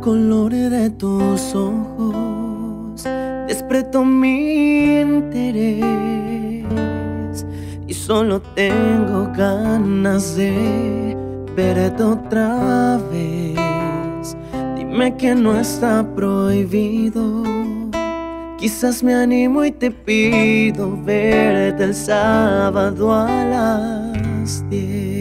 color de tus ojos despertó mi interés y solo tengo ganas de verte otra vez. Dime que no está prohibido, quizás me animo y te pido verte el sábado a las 10.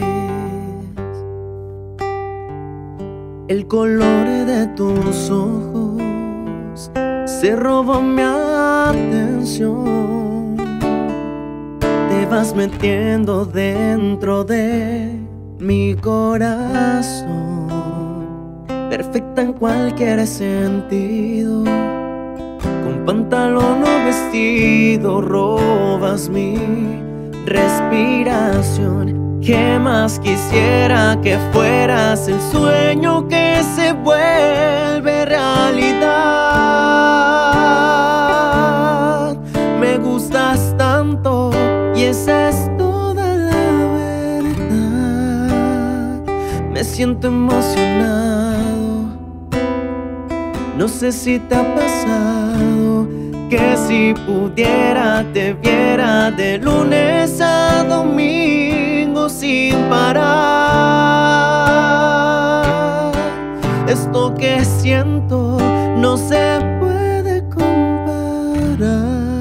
El color de tus ojos se robó mi atención. Te vas metiendo dentro de mi corazón, perfecta en cualquier sentido. Con pantalón o vestido robas mi respiración. ¿Qué más quisiera que fueras el sueño que se vuelve realidad? Me gustas tanto y esa es toda la verdad. Me siento emocionado, no sé si te ha pasado que si pudiera te viera de lunes a domingo sin parar. Esto que siento no se puede comparar.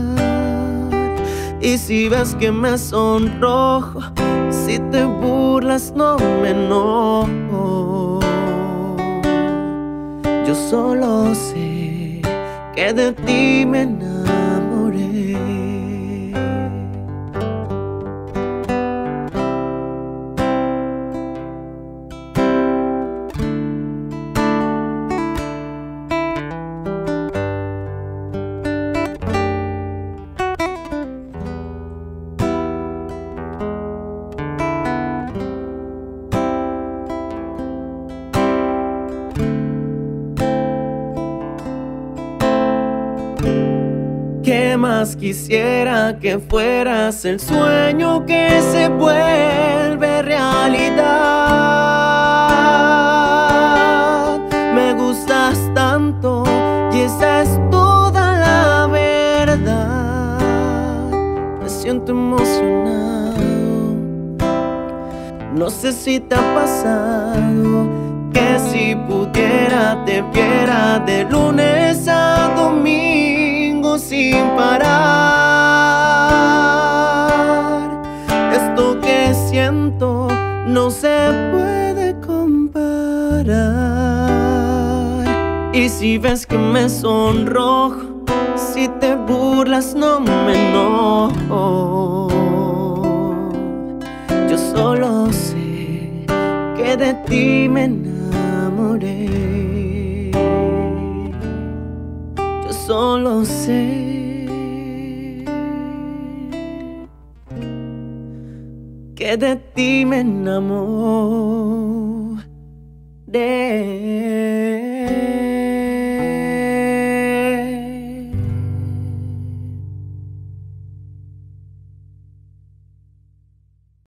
Y si ves que me sonrojo, si te burlas no me enojo. Yo solo sé que de ti me enamoré. ¿Qué más quisiera que fueras el sueño que se vuelve realidad? Me gustas tanto y esa es toda la verdad. Me siento emocionado, no sé si te ha pasado que si pudiera te viera de lunes a domingo sin parar. Esto que siento no se puede comparar. Y si ves que me sonrojo, si te burlas no me enojo. Yo solo sé que de ti me enamoré. Yo solo sé que de ti me enamoré.